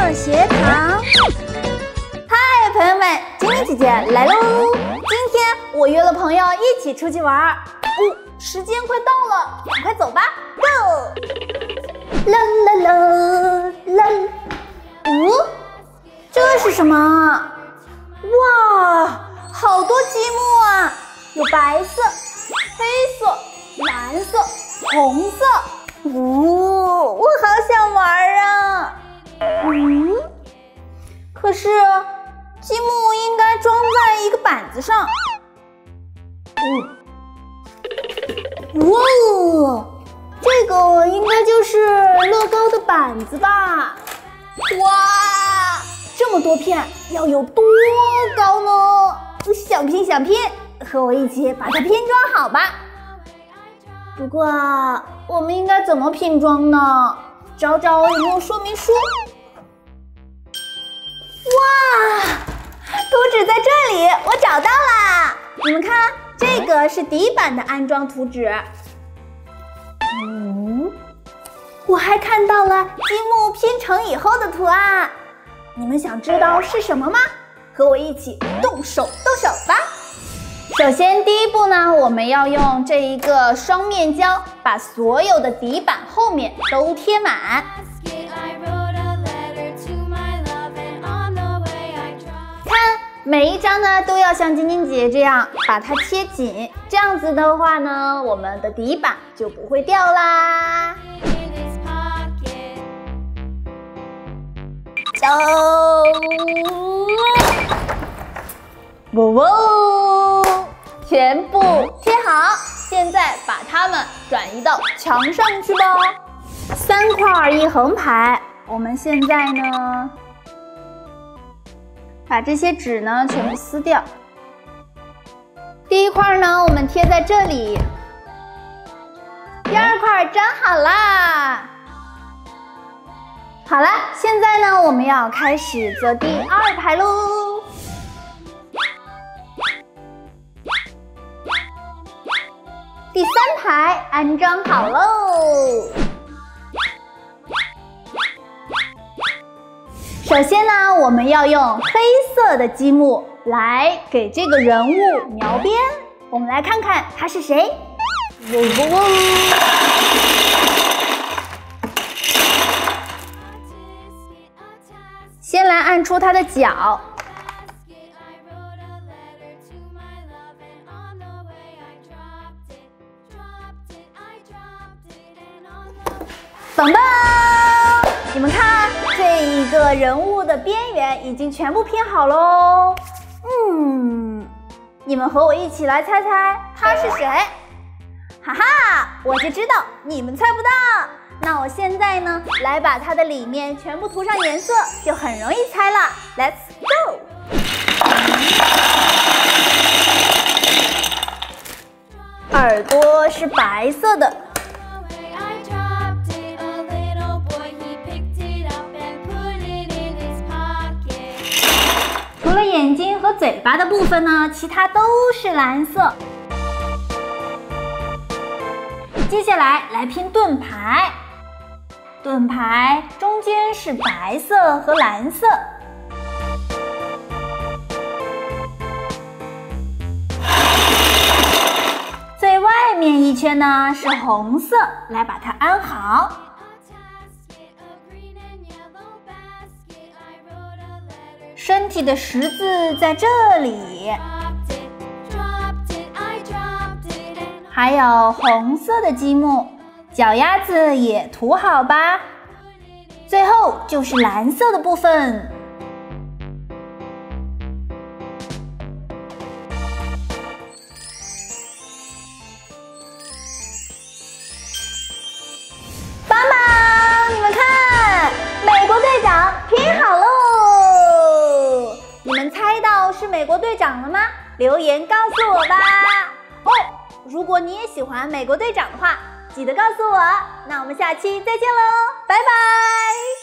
乐学堂。嗨，朋友们，精灵姐姐来喽！今天我约了朋友一起出去玩。时间快到了，赶快走吧 ！Go！ 啦啦啦啦！这是什么？哇，好多积木啊！有白色、黑色、蓝色、红色。我好想玩啊！可是积木应该装在一个板子上。哇，这个应该就是乐高的板子吧？哇，这么多片，要有多高呢？想拼想拼，和我一起把它拼装好吧。不过我们应该怎么拼装呢？找找有没有说明书。哇，图纸在这里，我找到啦！你们看，这个是底板的安装图纸。我还看到了积木拼成以后的图案。你们想知道是什么吗？和我一起动手吧！首先第一步呢，我们要用这一个双面胶把所有的底板后面都贴满。看，每一张呢都要像晶晶姐这样把它贴紧，这样子的话呢，我们的底板就不会掉啦。全部贴好，现在把它们转移到墙上去吧。3块一横排，我们现在呢，把这些纸呢全部撕掉。第一块呢，我们贴在这里。第2块粘好啦。好了，现在呢，我们要开始做第2排喽。第3排安装好喽。首先呢，我们要用黑色的积木来给这个人物描边。我们来看看他是谁。先来按出他的脚。棒棒！你们看，这一个人物的边缘已经全部拼好喽。你们和我一起来猜猜他是谁？哈哈，我就知道你们猜不到。那我现在呢，来把它的里面全部涂上颜色，就很容易猜了。Let's go！ 耳朵是白色的。除了眼睛和嘴巴的部分呢，其他都是蓝色。接下来来拼盾牌，盾牌中间是白色和蓝色。最外面一圈呢是红色，来把它安好。身体的十字在这里，还有红色的积木，脚丫子也涂好吧。最后就是蓝色的部分。帮忙，你们看，美国队长拼好喽！你们猜到是美国队长了吗？留言告诉我吧。如果你也喜欢美国队长的话，记得告诉我。那我们下期再见喽，拜拜。